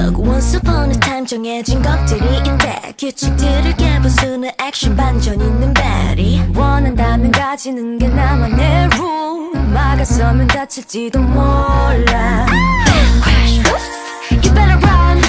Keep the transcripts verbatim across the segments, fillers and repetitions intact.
Once upon a time 정해진 것들이 있대. 규칙들을 깨부수는 액션 반전 있는 베리. 원한다면 가지는 게 나만의 rule. 막아서면 다칠지도 몰라. You better run.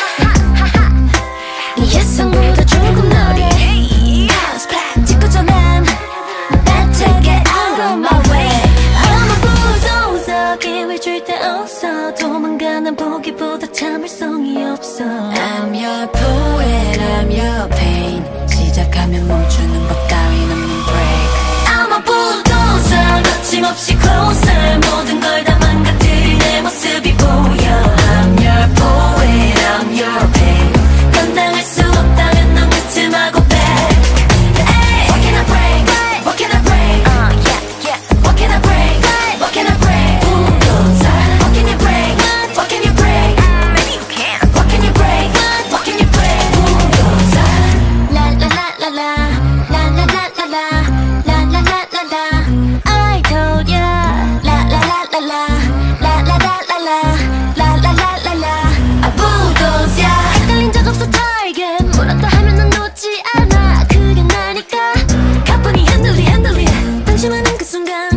네 예상보다 조금 느리. House black 찍고 전엔 Better get out of my way. I'm a bulldozer. 기회 줄 때 없어. 도망가는 보기보다 참을성이 없어. I'm your poet, I'm your pain. 시작하면 멈추는 법 따윈 없는 break. I'm a bulldozer. 거침없이 closer. 모든 걸 다 망가뜨린 내 모습이 보여. I'm your poet, I'm your pain. 감당할 수 없다면 넌 끝임하고 back. Hey, what can I break? What can I break? Uh, yeah, yeah. What can I break? What can I break? Bulldozer. What can you break? What can you break? Maybe you can. What can you break? What can you break? Bulldozer. La la la la la. La la la la la. La la la la la. I told ya. La la la la la. La la la la la. La la la la la. A bulldozer. 헷갈린 적 없어 target. 뭐라도 하면 넌 놓지 않아. 그게 나니까 가뿐히 handle it handle it. 방심하는 그 순간